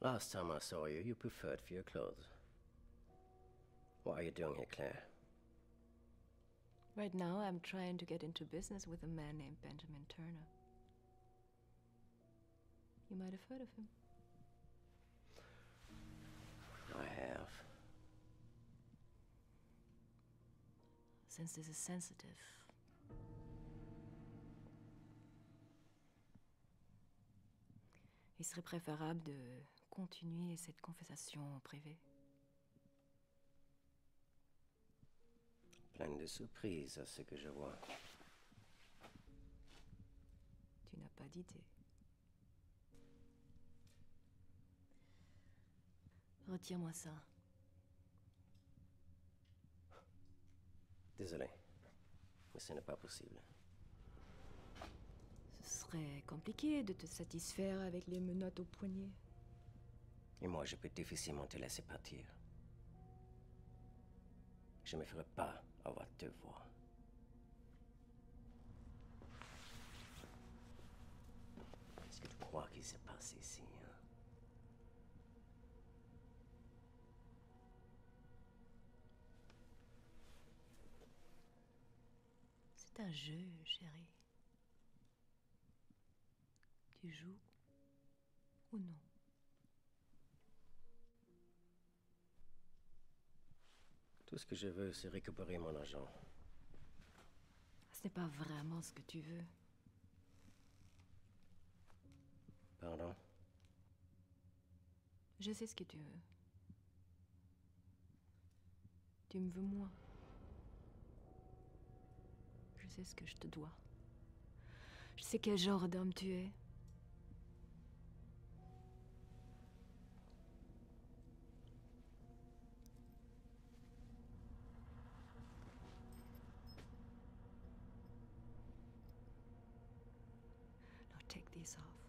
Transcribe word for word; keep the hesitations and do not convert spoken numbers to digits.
Last time I saw you, you preferred for your clothes. What are you doing here, Claire? Right now, I'm trying to get into business with a man named Benjamin Turner. You might have heard of him. I have. Since this is sensitive, il serait préférable de continuer cette conversation en privé. Pleine de surprises à ce que je vois. Tu n'as pas d'idée. Retire-moi ça. Désolé, mais ce n'est pas possible. Ce serait compliqué de te satisfaire avec les menottes au poignet. Et moi, je peux difficilement te laisser partir. Je ne me ferai pas avoir te voir. Est-ce que tu crois qu'il s'est passé ici, hein? C'est un jeu, chérie. Tu joues ou non? Tout ce que je veux, c'est récupérer mon argent. Ce n'est pas vraiment ce que tu veux. Pardon? Je sais ce que tu veux. Tu me veux moi. Je sais ce que je te dois. Je sais quel genre d'homme tu es. Now take these off.